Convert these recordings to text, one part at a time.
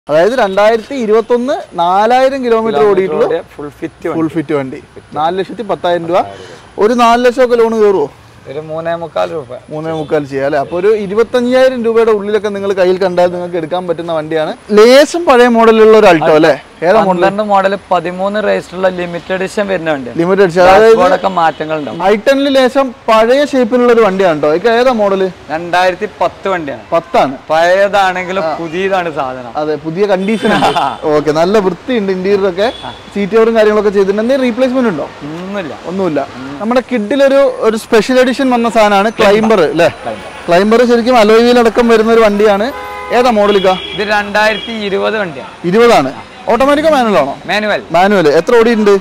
അതായത് 2021 4000 kilometre ഓടിയിട്ടുള്ള full fit വണ്ടി 4,10,000 രൂപ. ഒരു 4 ലക്ഷമൊക്കെ ലോൺ കയറുമോ? ഒരു 3.25 രൂപ 3.25 ചെയ്യാം അല്ലേ. അപ്പോൾ ഒരു 25,000 രൂപയുടെ ഉള്ളിലൊക്കെ നിങ്ങൾ കയ്യിൽ കണ്ടാൽ നിങ്ങൾക്ക് എടുക്കാൻ പറ്റുന്ന വണ്ടിയാണ്. ലേശം പഴയ മോഡലുള്ള ഒരു അൾട്ടോ അല്ലേ? ഏതാ മോഡൽ 13 രജിസ്റ്ററുള്ള ലിമിറ്റഡ് എഡിഷൻ വരുന്ന വണ്ടി. ലിമിറ്റഡ് എഡിഷൻ അതായത് മാറ്റങ്ങളുണ്ടാവും. i10 ലേശം പഴയ ഷേപ്പിലുള്ള ഒരു വണ്ടിയാണ് കേട്ടോ. ഇതൊക്കെ ഏതാ മോഡല്? 2010 വണ്ടിയാണ്. 10 ആണ്. പഴയതാണെങ്കിലും പുതിയതാണ് സാധനം. അതെ, പുതിയ കണ്ടീഷൻ. ഓക്കെ, നല്ല വൃത്തിയുണ്ട്. ഇന്റീരിയർ ഒക്കെ സീറ്റ് കവറും കാര്യങ്ങളൊക്കെ ചെയ്തിട്ടുണ്ട്. എന്തെങ്കിലും റീപ്ലേസ്മെന്റ് ഉണ്ടോ? ഒന്നുമില്ല. നമ്മുടെ കിഡിലൊരു സ്പെഷ്യൽ എഡിഷൻ വന്ന സാധനമാണ് ക്ലൈംബർ അല്ലേ? ക്ലൈംബർ ശരിക്കും അലോയ് വീൽ അടക്കം വരുന്ന ഒരു വണ്ടിയാണ്. ഏതാ മോഡലിക്കാ? ഇത് 2020 വണ്ടിയാണ്. 20 ആണ്. ഓട്ടോമാറ്റിക്കോ മാനുവൽ ആണോ? മാനുവൽ. എത്ര ഓടിയിട്ടുണ്ട്?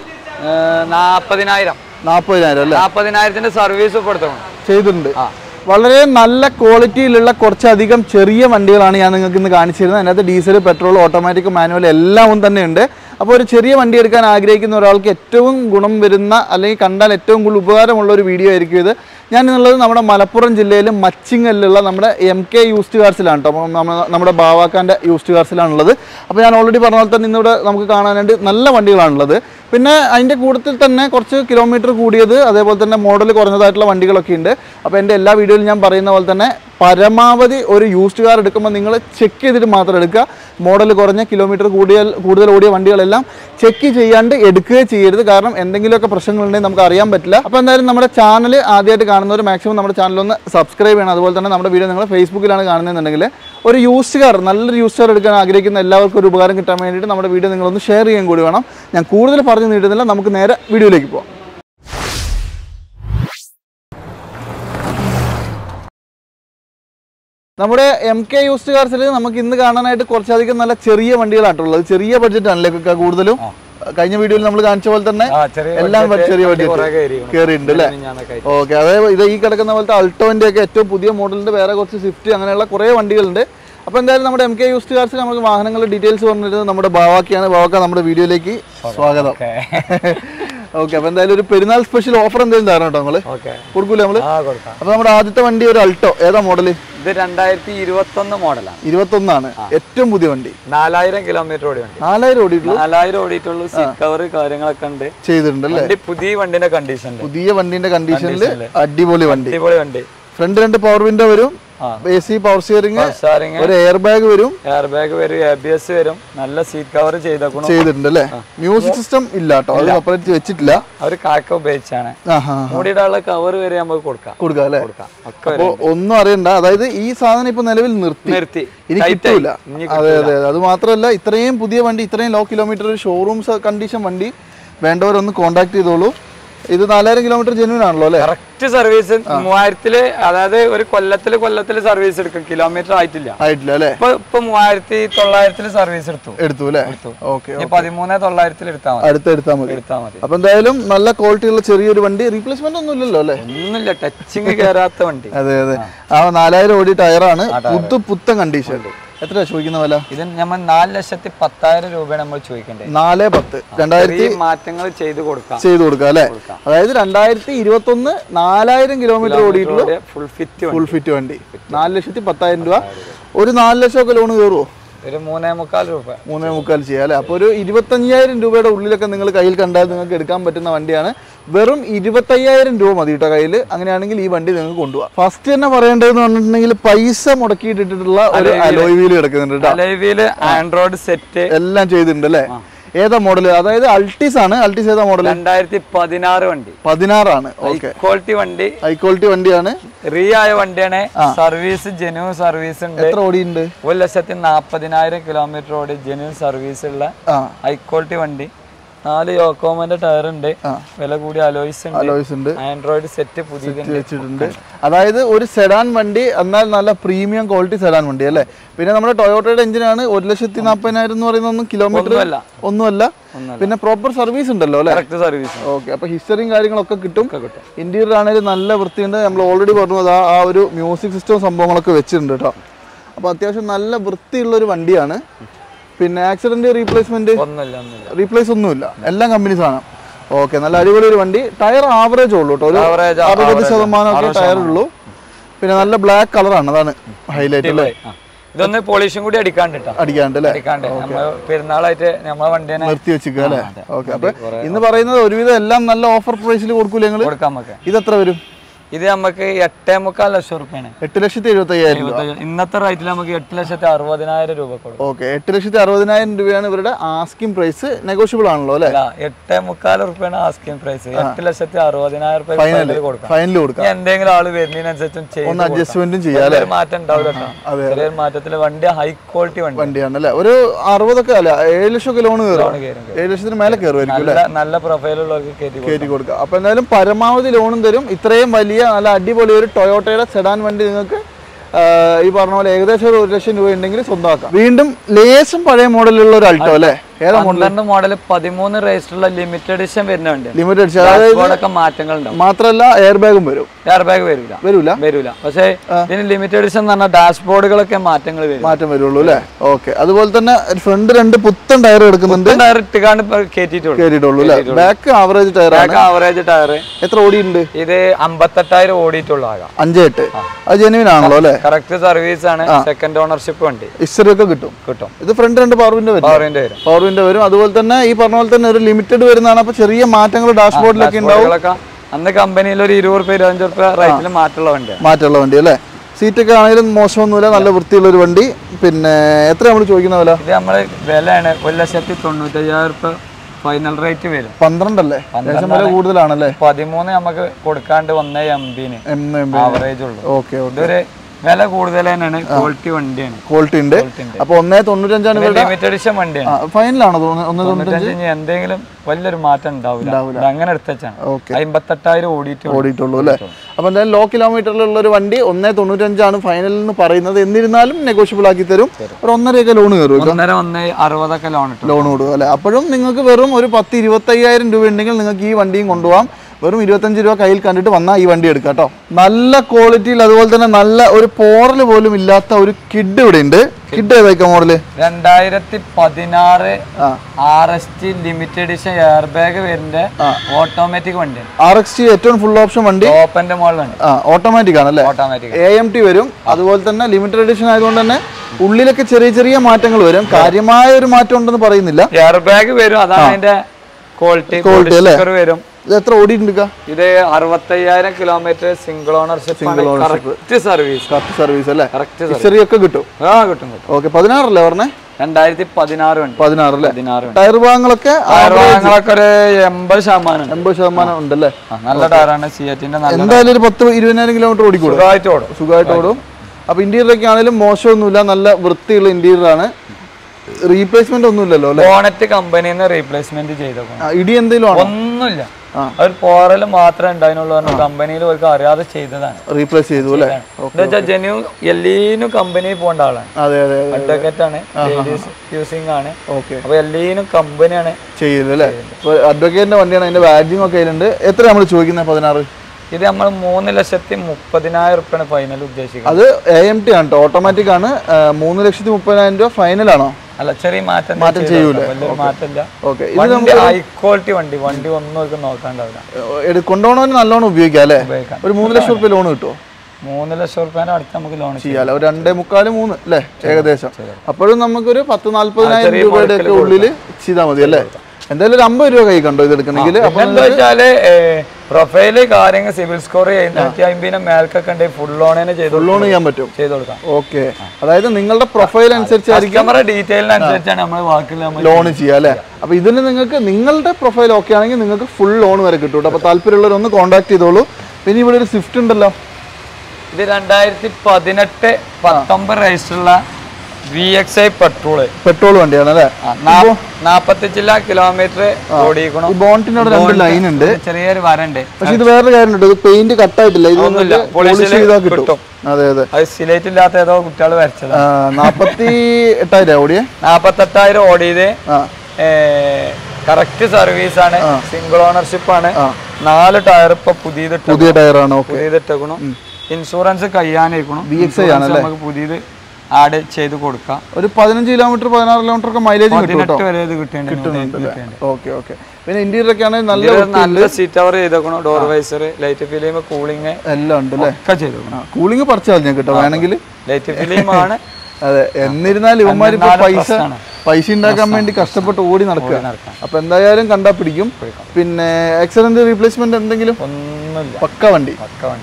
40,000 അല്ലേ? 40,000 സർവീസ് ചെയ്തിട്ടുണ്ട്. വളരെ നല്ല ക്വാളിറ്റിയിലുള്ള കുറച്ചധികം ചെറിയ വണ്ടികളാണ് ഞാൻ നിങ്ങൾക്ക് ഇന്ന് കാണിച്ചു തരുന്നത്. അതിനകത്ത് ഡീസൽ, പെട്രോൾ, ഓട്ടോമാറ്റിക്, മാനുവൽ എല്ലാം തന്നെ ഉണ്ട്. അപ്പോൾ ഒരു ചെറിയ വണ്ടി എടുക്കാൻ ആഗ്രഹിക്കുന്ന ഒരാൾക്ക് ഏറ്റവും ഗുണം വരുന്ന അല്ലെങ്കിൽ കണ്ടാൽ ഏറ്റവും കൂടുതൽ ഉപകാരമുള്ള ഒരു വീഡിയോ ആയിരിക്കും ഇത്. ഞാനുള്ളത് നമ്മുടെ മലപ്പുറം ജില്ലയിൽ മച്ചിങ്ങലിലുള്ള നമ്മുടെ MK യൂസ്ഡ് കാർസിലാണ് കേട്ടോ. നമ്മുടെ ബാവാക്കാൻ്റെ യൂസ്ഡ് കാർസിലാണുള്ളത്. അപ്പോൾ ഞാൻ ഓൾറെഡി പറഞ്ഞ പോലെ തന്നെ ഇന്നിവിടെ നമുക്ക് കാണാനായിട്ട് നല്ല വണ്ടികളാണുള്ളത്. പിന്നെ അതിൻ്റെ കൂട്ടത്തിൽ തന്നെ കുറച്ച് കിലോമീറ്റർ കൂടിയത് അതേപോലെ തന്നെ മോഡൽ കുറഞ്ഞതായിട്ടുള്ള വണ്ടികളൊക്കെ ഉണ്ട്. അപ്പോൾ എൻ്റെ എല്ലാ വീഡിയോയിലും ഞാൻ പറയുന്ന പോലെ തന്നെ പരമാവധി ഒരു യൂസ്ഡ് കാർ എടുക്കുമ്പോൾ നിങ്ങൾ ചെക്ക് ചെയ്തിട്ട് മാത്രം എടുക്കുക. മോഡൽ കുറഞ്ഞ കിലോമീറ്റർ കൂടുതൽ ഓടിയ വണ്ടികളെല്ലാം ചെക്ക് ചെയ്യാണ്ട് എടുക്കുകയും ചെയ്യരുത്. കാരണം എന്തെങ്കിലുമൊക്കെ പ്രശ്നങ്ങളുണ്ടെങ്കിൽ നമുക്ക് അറിയാൻ പറ്റില്ല. അപ്പോൾ എന്തായാലും നമ്മുടെ ചാനൽ ആദ്യമായിട്ട് കാണുന്നവർ മാക്സിമം നമ്മുടെ ചാനലൊന്ന് സബ്സ്ക്രൈബ് ചെയ്യണം. അതുപോലെ തന്നെ നമ്മുടെ വീഡിയോ നിങ്ങൾ ഫേസ്ബുക്കിലാണ് കാണുന്നതെന്നുണ്ടെങ്കിൽ ഒരു യൂസ്ഡ് കാർ, നല്ലൊരു യൂസ്ഡ് കാർ എടുക്കാൻ ആഗ്രഹിക്കുന്ന എല്ലാവർക്കും ഒരു ഉപകാരം കിട്ടാൻ വേണ്ടിയിട്ട് നമ്മുടെ വീഡിയോ നിങ്ങളൊന്ന് ഷെയർ ചെയ്യാൻ കൂടി വേണം. ഞാൻ കൂടുതൽ പറഞ്ഞു നീട്ടുന്നില്ല, നമുക്ക് നേരെ വീഡിയോയിലേക്ക് പോകാം. നമ്മുടെ MK യൂസ്ഡ് കാർസിൽ നമുക്ക് ഇന്ന് കാണാനായിട്ട് കുറച്ചധികം നല്ല ചെറിയ വണ്ടികളായിട്ടുള്ളത്. ചെറിയ ബഡ്ജറ്റാണല്ലേ കൂടുതലും. കഴിഞ്ഞ വീഡിയോയിൽ നമ്മൾ കാണിച്ച പോലെ തന്നെ എല്ലാം ചെറിയ ബഡ്ജറ്റ് കയറിയിട്ടുണ്ട് അല്ലേ? ഓക്കെ, അതായത് ഇത് ഈ കിടക്കുന്ന പോലത്തെ അൾട്ടോന്റെ ഒക്കെ ഏറ്റവും പുതിയ മോഡലിന്റെ വേറെ കുറച്ച് സ്വിഫ്റ്റ് അങ്ങനെയുള്ള കുറേ വണ്ടികളുണ്ട്. അപ്പോൾ എന്തായാലും നമ്മുടെ MK യൂസ്ഡ് കാർസിൽ നമുക്ക് വാഹനങ്ങളുടെ ഡീറ്റെയിൽസ് പറഞ്ഞിരുന്നത് നമ്മുടെ ബാവാക്കിയാണ്. ബാവാക്ക, നമ്മുടെ വീഡിയോയിലേക്ക് സ്വാഗതം. ഓക്കെ, അപ്പോൾ എന്തായാലും ഒരു പെരുന്നാൾ സ്പെഷ്യൽ ഓഫർ എന്തെങ്കിലും തരണം കേട്ടോ നിങ്ങൾ? കൊടുക്കൂലേ നമ്മള്? അപ്പോൾ നമ്മുടെ ആദ്യത്തെ വണ്ടി ഒരു അൾട്ടോ. ഏതാ മോഡല്? ഇത് 2021 മോഡലാണ്. 21 ആണ്. ഏറ്റവും പുതിയ വണ്ടി. 4000 കിലോമീറ്റർ ഓടി വണ്ടി. 4000 ഓടിയിട്ടുള്ളൂ. സീറ്റ് കവർ കാര്യങ്ങളൊക്കെ ഉണ്ട്, ചെയ്തിട്ടുണ്ട് അല്ലേ? പുതിയ വണ്ടിന്റെ കണ്ടീഷനിൽ അടിപൊളി വണ്ടി. ഫ്രണ്ട് 2 പവർ വിൻഡോ വരും, AC പവർ സ്റ്റിയറിംഗ്, ഒരു എയർ ബാഗ് വരും, ABS വരും. നല്ല സീറ്റ് കവർ ചെയ്തിട്ടുണ്ട് അല്ലേ? മ്യൂസിക് സിസ്റ്റം ഇല്ല കേട്ടോ, അത് സെപ്പറേറ്റ് വെച്ചിട്ടില്ല. അവര് കാക്ക ഉപയോഗിച്ചാണ്. മൂടിയിടാനുള്ള കവർ വരെ നമുക്ക് കൊടുക്കാം അല്ലേ? അപ്പൊ ഒന്നും അറിയണ്ട. അതായത് ഈ സാധനം ഇപ്പൊ നിലവിൽ നിർത്തി ഇനി കിട്ടൂല. അതെ, അത് മാത്രമല്ല ഇത്രയും പുതിയ വണ്ടി, ഇത്രയും ലോ കിലോമീറ്റർ ഷോറൂം കണ്ടീഷൻ വണ്ടി വേണ്ടവരൊന്ന് കോൺടാക്ട് ചെയ്തോളൂ. ഇത് 4000 കിലോമീറ്റർ ജെന്യൂൻ ആണല്ലോ അല്ലേ? കറക്റ്റ് സർവീസ് 3000, അതായത് ഒരു കൊല്ലത്തില് സർവീസ് എടുക്കും. കിലോമീറ്റർ ആയിട്ടില്ല അല്ലേ? ഇപ്പൊ 3900 സർവീസ് എടുത്തു അല്ലേ? ഓക്കെ, 13,900 എടുത്താൽ മതി. അപ്പൊ എന്തായാലും നല്ല ക്വാളിറ്റി ഉള്ള ചെറിയൊരു വണ്ടി. റീപ്ലേസ്മെന്റ് ഒന്നും ഇല്ലല്ലോ അല്ലേ? ഒന്നുമില്ല, ടച്ചിങ് കയറാത്ത വണ്ടി. അതെ. ആ 4000 ഓടി ടയറാണ്, പുത്തൻ കണ്ടീഷൻ. എത്ര ചോദിക്കുന്ന വില? ഇത് നമ്മൾ 4,10,000 രൂപയാണ് നമ്മൾ ചോദിക്കേണ്ടത്. 4,10,000 മാറ്റങ്ങൾ ചെയ്ത് കൊടുക്കാം അല്ലേ? അതായത് 2021 4000 കിലോമീറ്റർ ഓടിയിട്ടുള്ള ഫുൾ ഫിറ്റ് വണ്ടി 4,10,000 രൂപ. ഒരു 4 ലക്ഷമൊക്കെ ലോൺ കയറുമോ? ഒരു 3.25 രൂപ 3.25 ചെയ്യാം അല്ലേ? അപ്പോൾ ഒരു 25,000 രൂപയുടെ ഉള്ളിലൊക്കെ നിങ്ങൾ കയ്യിൽ കണ്ടാൽ നിങ്ങൾക്ക് എടുക്കാൻ പറ്റുന്ന വണ്ടിയാണ്. വെറും 25,000 രൂപ മതി കേട്ടോ കയ്യിൽ. അങ്ങനെയാണെങ്കിൽ ഈ വണ്ടി നിങ്ങൾക്ക് കൊണ്ടുപോകാം. ഫസ്റ്റ് തന്നെ പറയേണ്ടതെന്ന് പറഞ്ഞിട്ടുണ്ടെങ്കിൽ പൈസ മുടക്കിയിട്ടിട്ടുള്ള ഒരു അലോയ് വീല് കിടക്കുന്നുണ്ട്. അലോയ് വീല്, ആൻഡ്രോയിഡ് സെറ്റ് എല്ലാം ചെയ്തിട്ടുണ്ട് അല്ലേ? ഏതാ മോഡൽ? അതായത് അൾട്ടിസ് ആണ്. അൾട്ടിസ് ഏതാ മോഡൽ? 2016 വണ്ടി. 16 ആണ്. ഹൈ ക്വാളിറ്റി വണ്ടിയാണ്. ആയ വണ്ടിയാണ്. സർവീസ് ജെന്യൂൻ സർവീസ് ഉണ്ട്. എത്ര ഓടിയുണ്ട്? 1,40,000 കിലോമീറ്റർ ഓടി ജെന്യൂൻ സർവീസ് ഉള്ള ഹൈ ക്വാളിറ്റി വണ്ടി. 4 യോക്കോമന്റെ ടയർ ഉണ്ട്. വില കൂടിയ അലോയ്സ് ഉണ്ട്. ആൻഡ്രോയിഡ് സെറ്റ് പുതിയ വെച്ചിട്ടുണ്ട്. അതായത് ഒരു സെഡാൻ വണ്ടി, എന്നാൽ നല്ല പ്രീമിയം ക്വാളിറ്റി സെഡാൻ വണ്ടി അല്ലേ? പിന്നെ നമ്മുടെ ടൊയോട്ടയുടെ എഞ്ചിനാണ്. 1,40,000 എന്ന് പറയുന്ന കിലോമീറ്റർ ഒന്നുമല്ല. പിന്നെ പ്രോപ്പർ സർവീസ് ഉണ്ടല്ലോ അല്ലേ? ഓക്കെ, അപ്പൊ ഹിസ്റ്ററിയും കാര്യങ്ങളൊക്കെ കിട്ടും. ഇന്റീരിയർ ആണെങ്കിലും നല്ല വൃത്തിയുണ്ട്. നമ്മൾ ഓൾറെഡി പറഞ്ഞത് ആ ഒരു മ്യൂസിക് സിസ്റ്റവും സംഭവങ്ങളൊക്കെ വെച്ചിട്ടുണ്ട് കേട്ടോ. അപ്പൊ അത്യാവശ്യം നല്ല വൃത്തിയുള്ള ഒരു വണ്ടിയാണ്. പിന്നെ ആക്സിഡന്റ് റീപ്ലേസ്മെന്റ് ഒന്നുമില്ല, എല്ലാം കമ്പനീസ് ആണ്. ഓക്കെ, നല്ല അടിപൊളി ഒരു വണ്ടി. ടയർ ആവറേജ് ഉള്ളൂ കേട്ടോ, ഒരു 60% ടയർ ഉള്ളൂ. പിന്നെ നല്ല ബ്ലാക്ക് കളറാണ്, അതാണ് ഹൈലൈറ്റ് അല്ലേ? ഇതൊന്ന് പോളിഷും കൂടി അടിക്കാണ്ട് പെരുന്നാളായിട്ട് നമ്മളെ വണ്ടി നിർത്തി വെച്ചിരിക്കുക അല്ലേ? ഓക്കെ. അപ്പൊ ഇന്ന് പറയുന്നത് ഒരുവിധം എല്ലാം നല്ല ഓഫർ പ്രൈസിൽ കൊടുക്കൂലേ നിങ്ങൾ? കൊടുക്കാം നമുക്ക്. ഇത് എത്ര വരും? ഇത് നമുക്ക് 8.25 ലക്ഷം റുപ്യാണ്. 8,75,000. ഇന്നത്തെ റേറ്റിൽ നമുക്ക് 8,60,000 രൂപ കൊടുക്കും. ഓക്കെ. 8,60,000 രൂപയാണ് ഇവരുടെ ആസ്കിംഗ് പ്രൈസ്. നെഗോഷ്യബിൾ ആണല്ലോ അല്ലേ? 8.25 റുപ്യാണ് ആസ്കിംഗ് പ്രൈസ്. 8,60,000 രൂപ ഫൈനൽ കൊടുക്കാം. എന്തെങ്കിലും ആള് വരുന്നതിനനുസരിച്ചും ഒന്ന് അഡ്ജസ്റ്റ്മെന്റും ചെയ്യാം. മാറ്റം ഉണ്ടാവില്ല. ചെറിയൊരു മാറ്റത്തില് വണ്ടി ഹൈ ക്വാളിറ്റി വണ്ടിയാണ് അല്ലേ? ഒരു 60 അല്ല 7 ലക്ഷം ലോൺ കയറും. 7 ലക്ഷത്തിന് മേലെ കയറുമായിരിക്കും. നല്ല പ്രൊഫൈലുള്ളവർക്ക് കയറ്റി കൊടുക്കാം. അപ്പൊ എന്തായാലും പരമാവധി ലോണും തരും. ഇത്രയും വലിയ നല്ല അടിപൊളി ഒരു ടൊയോട്ടയുടെ സെഡാൻ വണ്ടി നിങ്ങൾക്ക് ഈ പറഞ്ഞ പോലെ ഏകദേശം 1 ലക്ഷം രൂപ ഉണ്ടെങ്കിൽ സ്വന്തമാക്കാം. വീണ്ടും ലേശം പഴയ മോഡലുള്ള ഒരു അൾട്ടോ അല്ലേ? മോഡൽ 13 രജിസ്റ്ററുള്ള ലിമിറ്റഡ് എഡിഷൻ വരുന്നുണ്ട്. ലിമിറ്റഡ് എഡിഷൻ അതായത് മാറ്റങ്ങൾ മാത്രമല്ല എയർ ബാഗും വരും. എയർ ബാഗ് വരില്ല. പക്ഷേ ഇതിന് ലിമിറ്റഡ് എഡിഷൻ എന്ന് പറഞ്ഞാൽ ഡാഷ്ബോർഡുകളൊക്കെ മാറ്റം വരുള്ളൂ അല്ലേ? ഓക്കെ. അതുപോലെ തന്നെ ഫ്രണ്ട് 2 പുത്തൻ ടയർ എടുക്കുന്നുണ്ട്. ടയർ ഇട്ടുകാണ്ട് കേറ്റിട്ടുള്ളൂ അല്ലേ? Back average tyre. എത്ര ഓടിയിട്ടുണ്ട്? ഇത് 58,000 ഓടിയിട്ടുള്ള 5.8. അത് ജെനുവിൻ ആണല്ലോ അല്ലേ? കറക്റ്റ് സർവീസ് ആണ്. സെക്കൻഡ് ഓണർഷിപ്പ് വണ്ടി. ഹിസ്റ്ററി ഒക്കെ കിട്ടും. ഇത് ഫ്രണ്ട് 2 പവർ വിൻഡോ വരും. അതുപോലെ തന്നെ ഈ പറഞ്ഞ പോലെ തന്നെ ഒരു ലിമിറ്റഡ് വരുന്നതാണ്. അപ്പൊ ചെറിയ മാറ്റങ്ങൾ ഡാഷ്ബോർഡിലൊക്കെ ഉണ്ടാവും. അന്ന് കമ്പനിയിൽ ഒരു 20-25 രൂപ റേറ്റിൽ മാറ്റമുള്ള വണ്ടി അല്ലേ? സീറ്റൊക്കെ ആണെങ്കിലും മോശമൊന്നുമില്ല. നല്ല വൃത്തിയുള്ള ഒരു വണ്ടി. പിന്നെ എത്ര നമ്മൾ ചോദിക്കുന്ന വില? ഇത് നമ്മള് വിലയാണ് 1,95,000 രൂപ ഫൈനൽ റേറ്റ് വരും. 12 അല്ലേ? വില കൂടുതലാണല്ലേ? 13 നമുക്ക് കൊടുക്കാണ്ട് 1 ആവറേജ് ഉള്ളൂ. ഓക്കെ. ഇതൊരു വില കൂടുതൽ തന്നെയാണ്. ക്വാളിറ്റി വണ്ടിയാണ്. ക്വാളിറ്റി ഉണ്ട്. അപ്പൊ 1.95 ലിമിറ്റഡ് എഡിഷൻ വണ്ടിയാണ്. ഫൈനലാണോ? 1.95 എന്തെങ്കിലും വലിയൊരു മാറ്റം ഉണ്ടാവില്ല. അങ്ങനെ എടുത്താണ്. 58,000 ഓടിയിട്ടുള്ളൂ അല്ലേ? അപ്പൊ എന്തായാലും ലോ കിലോമീറ്ററിലുള്ള ഒരു വണ്ടി 1.95 ഫൈനൽ എന്ന് പറയുന്നത്. എന്നിരുന്നാലും നെഗോഷ്യബിൾ ആക്കി തരും. ഒരു 1.5 ലോൺ കയറും. 1.60 ലോൺ കൊടുക്കും അല്ലെ? അപ്പോഴും നിങ്ങൾക്ക് വെറും ഒരു 10-25,000 രൂപ ഉണ്ടെങ്കിൽ നിങ്ങൾക്ക് ഈ വണ്ടിയും കൊണ്ടുപോകാം. വെറും 25 രൂപ കയ്യിൽ കണ്ടിട്ട് വന്നാൽ ഈ വണ്ടി എടുക്കാം കേട്ടോ. നല്ല ക്വാളിറ്റിയിൽ അതുപോലെ തന്നെ നല്ല ഒരു പോറൽ പോലും ഇല്ലാത്ത ഒരു കിഡ് ഇവിടെ ഉണ്ട്. കിഡ് ഏതാ model? 2016 RXT limited edition air bag വരുന്ന ഓട്ടോമാറ്റിക് വണ്ടി. RXT ഏറ്റവും ഫുൾ ഓപ്ഷൻ വണ്ടി. ഓപ്പന്റെ മോഡലാണ്. ഓട്ടോമാറ്റിക് ആണല്ലേ? AMT വരും. അതുപോലെ തന്നെ ലിമിറ്റഡ് എഡിഷൻ ആയതുകൊണ്ട് തന്നെ ഉള്ളിലൊക്കെ ചെറിയ ചെറിയ മാറ്റങ്ങൾ വരും. കാര്യമായ ഒരു മാറ്റം ഉണ്ടെന്ന് പറയുന്നില്ല. എയർ ബാഗ് വരും. അതാണ് അതിന്റെ ക്വാളിറ്റി അല്ലേ? വരും. ഇത് എത്ര ഓടിയിട്ടുണ്ട്? ഇത് 65,000 kilometre single ownership. Correct service അല്ലേ? ഒക്കെ കിട്ടും. ഓക്കെ. 16 അല്ലേ പറഞ്ഞേ? 2016 അല്ലേ? ടയർ ഭാഗങ്ങളൊക്കെ ഒരു 80% ഉണ്ടല്ലേ? നല്ല ടയറാണ്. സിയറ്റിന്റെ എന്തായാലും ഒരു 10-20,000 കിലോമീറ്റർ ഓടിക്കൂടും. സുഖമായിട്ട് ഓടും. അപ്പൊ ഇന്റീരിയറൊക്കെ ആണെങ്കിലും മോശമൊന്നുമില്ല. നല്ല വൃത്തിയുള്ള ഇന്റീരിയർ ആണ്. റീപ്ലേസ്മെന്റ് ഒന്നുമില്ലല്ലോ അല്ലേ? ബോണറ്റ് കമ്പനിന്ന് റീപ്ലേസ്മെന്റ് ചെയ്തേക്കണം. ഇടി എന്തെങ്കിലും ഒന്നുമില്ല. ഒരു പോറൽ മാത്രമേ ഉണ്ടായിരുന്നുള്ളൂ. കമ്പനിയിൽ അവർക്ക് അറിയാതെ ചെയ്തതാണ്. റീപ്ലേസ് ചെയ്തു അല്ലേ? ജെന്യു എല്ലീനും കമ്പനി പോകേണ്ട ആളാണ്. അഡ്വക്കേറ്റ് ആണ്. യൂസിംഗ് ആണ്. അപ്പൊ എല്ലീനും കമ്പനിയാണ് ചെയ്യുന്നത് അല്ലേ? അഡ്വക്കേറ്റിന്റെ വണ്ടിയാണ്. അതിന്റെ ബാഡ്ജിങ് ഒക്കെ അതിലുണ്ട്. എത്ര നമ്മൾ ചോദിക്കുന്നത്? 16. ഇത് നമ്മൾ 3,30,000 രൂപയാണ് ഫൈനൽ ഉദ്ദേശിക്കുന്നത്. അത് AMT ആണ്, ഓട്ടോമാറ്റിക് ആണ്. 3,30,000 രൂപ ഫൈനലാണ്. അല്ല, ചെറിയ മാറ്റം ചെയ്യൂല. ഹൈ ക്വാളിറ്റി വണ്ടി ഒന്നും നോക്കാണ്ടാവില്ല. കൊണ്ടുപോകണവന് നല്ലോണം ഉപയോഗിക്കാം അല്ലേ? ഒരു 3 ലക്ഷം രൂപ ലോൺ കിട്ടുമോ? 3 ലക്ഷം രൂപേന്റെ അടുത്ത് നമുക്ക് ലോൺ ചെയ്യാം. ഒരു 2.25-3 അല്ലേ ഏകദേശം? അപ്പോഴും നമുക്കൊരു 10-40,000 രൂപയുടെ ഒക്കെ ഉള്ളിൽ ചെയ്താൽ മതി അല്ലേ? എന്തായാലും ഒരു 50 രൂപ കൈ കണ്ടോ ഇത് എടുക്കണമെങ്കിൽ? എന്താ വെച്ചാല് പ്രൊഫൈല് കാര്യങ്ങൾ സിവിൽ സ്കോർ 750 മേൽക്കൊക്കെ ഉണ്ടെങ്കിൽ ഫുൾ ലോൺ ചെയ്യാൻ പറ്റും. ചെയ്ത് കൊടുക്കാം. ഓക്കെ. അതായത് നിങ്ങളുടെ പ്രൊഫൈൽ അനുസരിച്ചായിരിക്കും, നമ്മുടെ ഡീറ്റെയിലിനനുസരിച്ചാണ് നമ്മൾ ബാക്കിയുള്ള ലോൺ ചെയ്യുക അല്ലേ? അപ്പൊ ഇതിന് നിങ്ങൾക്ക് നിങ്ങളുടെ പ്രൊഫൈൽ ഓക്കെ ആണെങ്കിൽ നിങ്ങൾക്ക് ഫുൾ ലോൺ വരെ കിട്ടും. അപ്പൊ താല്പര്യമുള്ളവരൊന്ന് കോൺടാക്ട് ചെയ്തോളൂ. പിന്നെ ഇവിടെ ഒരു സ്വിഫ്റ്റ് ഉണ്ടല്ലോ. ഇത് 2018-19 രജിസ്റ്ററുള്ള VXI പെട്രോൾ വണ്ടിയാണ് അല്ലേ? 45 കിലോമീറ്റർ ഓടിക്കണം. ബോണ്ടിനോട് 2 ലൈൻ ഉണ്ട്, ചെറിയൊരു വരണ്ട്. പക്ഷെ ഇത് വേറെ കാര്യമുണ്ട്, ഇത് പെയിന്റ് കട്ടായിട്ടില്ല. കിട്ടും. അതെ അതെ, സിലേറ്റ് ഇല്ലാത്ത ഏതോ കുട്ടികൾ വരച്ചത്. 48,000 ഓടിയേ? 48,000 ഓടിയത്. കറക്റ്റ് സർവീസ് ആണ്, സിംഗിൾ ഓണർഷിപ്പ് ആണ്. 4 ടയർ ഇപ്പൊ പുതിയ ടയറാണ്. പുതിയതിട്ടേക്കണം. ഇൻഷുറൻസ് കഴിയാനായിക്കണം. നമുക്ക് പുതിയത് ആഡ് ചെയ്ത് കൊടുക്കാം. ഒരു 15 കിലോമീറ്റർ 16 കിലോമീറ്റർ ഒക്കെ മൈലേജ് കിട്ടുന്നുണ്ട്. Okay okay. പിന്നെ ഇന്റീരിയർ ഒക്കെ ആണെങ്കിൽ നല്ല സീറ്റ് കവർ ചെയ്തേക്കണം. Door visor, light film, cooling എല്ലാം ഉണ്ട് അല്ലേ? ഒക്കെ ചെയ്തേക്കണം. കൂളിംഗ് പറിച്ചാൽ ഞാൻ കിട്ടും വേണമെങ്കിൽ. ലൈറ്റ് ഫിലിം ആണ്. അതെ, എന്നിരുന്നാലും ഇവന്മാർ പൈസ ഉണ്ടാക്കാൻ വേണ്ടി കഷ്ടപ്പെട്ട് ഓടി നടക്കുക. അപ്പൊ എന്തായാലും കണ്ടാ പിടിക്കും. പിന്നെ ആക്സിഡന്റ് റീപ്ലേസ്മെന്റ് എന്തെങ്കിലും പക്ക വണ്ടി.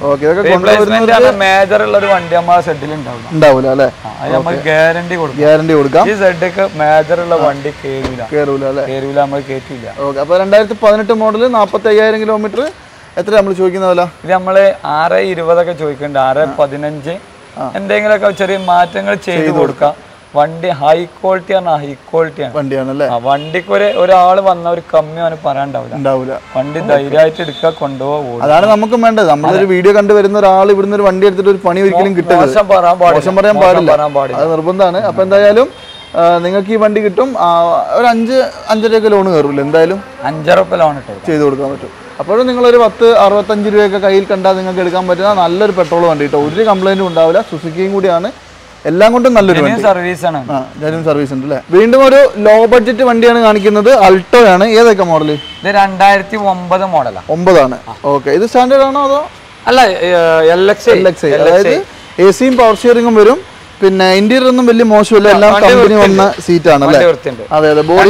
മേജർ ഉള്ള ഒരു വണ്ടി നമ്മളെ സെഡിൽ ഉണ്ടാവൂല അല്ലെ? ഗ്യാരണ്ടി കൊടുക്കാം. ഈ സെഡൊക്കെ മേജർ ഉള്ള വണ്ടി കേറൂല നമ്മൾ കേറ്റില്ല. അപ്പൊ 2018 മോഡൽ 45,000 കിലോമീറ്റർ. എത്ര നമ്മൾ ചോദിക്കുന്ന പോലെ? ഇത് നമ്മള് 620 ചോദിക്കുന്നുണ്ട്. 615 എന്തെങ്കിലുമൊക്കെ ചെറിയ മാറ്റങ്ങൾ ചെയ്ത് കൊടുക്കാം. വണ്ടി ഹൈ ക്വാളിറ്റിയാണ് വണ്ടിയാണല്ലേ? വണ്ടിക്ക് ഒരാൾ വന്ന ഒരു കമ്മി അവന് പറയാണ്ടാവില്ല. വണ്ടി ധൈര്യമായിട്ട് എടുക്കുക, കൊണ്ടുപോകും. അതാണ് നമുക്ക് വേണ്ടത്. നമ്മളൊരു വീഡിയോ കണ്ടുവരുന്ന ഒരാൾ ഇവിടുന്ന് ഒരു വണ്ടി എടുത്തിട്ട് ഒരു പണി ഒരിക്കലും കിട്ടും, മോശം പറയാൻ പാടില്ല, അത് നിർബന്ധമാണ്. അപ്പൊ എന്തായാലും നിങ്ങൾക്ക് ഈ വണ്ടി കിട്ടും. ഒരു 5-5.5 ലോൺ കയറൂല, എന്തായാലും 5 ലോൺ ചെയ്ത് കൊടുക്കാൻ പറ്റും. അപ്പോഴും നിങ്ങളൊരു 10-65 രൂപയൊക്കെ കയ്യിൽ കണ്ടാൽ നിങ്ങൾക്ക് എടുക്കാൻ പറ്റുന്ന നല്ലൊരു പെട്രോൾ വണ്ടി കേട്ടോ. ഒരു കംപ്ലൈന്റും ഉണ്ടാവില്ല. സുസുക്കിയും കൂടിയാണ്, എല്ലാം കൊണ്ടും നല്ലൊരു സർവീസ് ആണ്. ജെന്യൂൻ സർവീസ് ഉണ്ട് അല്ലേ? വീണ്ടും ഒരു ലോ ബഡ്ജറ്റ് വണ്ടിയാണ് കാണിക്കുന്നത്. അൾട്ടോ ആണ്. ഏതൊക്കെ മോഡൽ? ഇത് 2009 മോഡലാണ്. 9 ആണ്. ഓക്കെ, ഇത് സ്റ്റാൻഡേർഡ് ആണോ അതോ? അല്ല, LXi. അതായത് AC-യും പവർ സ്റ്റിയറിംഗും വരും. പിന്നെ ഇന്റീരിയർ ഒന്നും വലിയ മോശമില്ല, എല്ലാം കമ്പനി വന്ന സീറ്റ് ആണ് അല്ലേ? അതെ അതെ. ബോഡി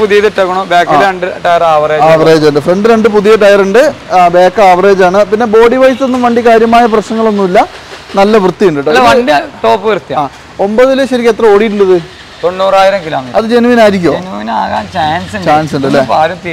ആവറേജ് ഉണ്ട്. ഫ്രണ്ട് 2 പുതിയ ടയർ ഉണ്ട്, ബാക്ക് ആവറേജ് ആണ്. പിന്നെ ബോഡി വൈസ് ഒന്നും വണ്ടി കാര്യമായ പ്രശ്നങ്ങളൊന്നുമില്ല, നല്ല വൃത്തിയുണ്ട് കേട്ടോ. 9 ശരിക്കും എത്ര ഓടിയിട്ടുള്ളത്? 90,000 കിലോമീറ്റർ. അത് ജെനുവിൻ ആയിരിക്കും? ചാൻസ് ഉണ്ട് അല്ലേ?